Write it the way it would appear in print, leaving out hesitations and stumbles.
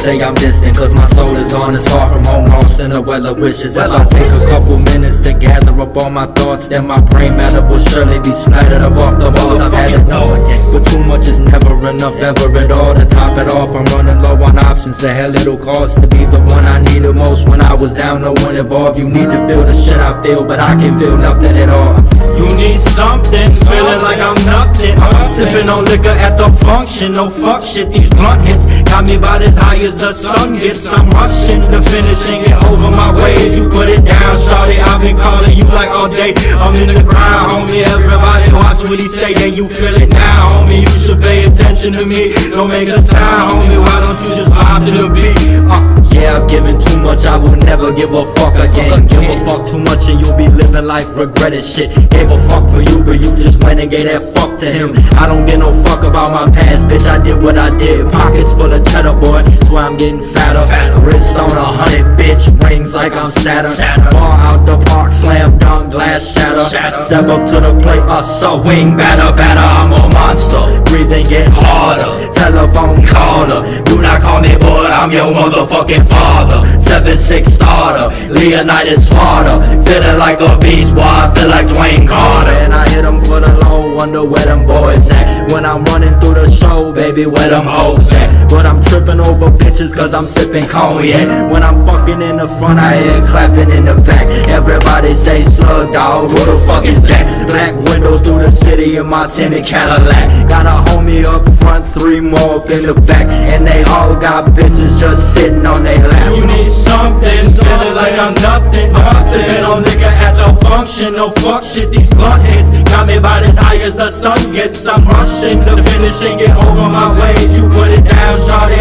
say I'm distant, cause my soul is gone as far from home, lost in a well of wishes. If I take a couple minutes to gather up all my thoughts, then my brain matter will surely be splattered up off the walls. I've had enough, but too much is never enough, ever at all. To top it off, I'm running low on options. The hell it'll cost to be the one I needed most. When I was down, no one involved. You need to feel the shit I feel, but I can feel nothing at all. You need something, feeling like I'm nothing. Sipping on liquor at the function, no fuck shit, these blunt hits got me about as high as the sun gets. I'm rushing to finishing it over my ways. You put it down, shawty, I've been calling you like all day. I'm in the crowd, homie, everybody watch what he say, and you feel it now, homie. You should pay attention to me, don't make a sound, homie. Why don't you just vibe to the beat? Yeah, I've given too much, I will never give a fuck again. Give a fuck too much and you'll be living life regretted shit. Gave a fuck for you, but you just went and gave that fuck to him. I don't give no fuck about my past, bitch, I did what I did. Pockets full of cheddar, boy, that's why I'm getting fatter. Wrist on 100, bitch, rings like I'm Saturn. Ball out the park, slam dunk, glass shatter. Step up to the plate, swing, batter, batter. I'm a monster, breathing get harder. Telephone caller, do not call me boy, I'm your motherfucking father. 7'6" starter, Leonidas Smarter. Feeling like a beast, boy, I feel like Dwayne Carter. And I hit them for the low, wonder where them boys at. When I'm running through the show, baby, where them hoes at. But I'm tripping over bitches cause I'm sipping cognac. When I'm fucking in the front, I hear clapping in the back. Everybody say slug, dog, who the fuck is that? Black windows through the city in my tinted Cadillac. Got a homie up front, 3 more up in the back, and they all got bitches just sitting on their laps. You need something, feeling like I'm nothing. Sipping on liquor at the function, no fuck shit, these blunt hits got me about as high as the sun gets. I'm rushing to finishing it over my ways. You put it down, shawty,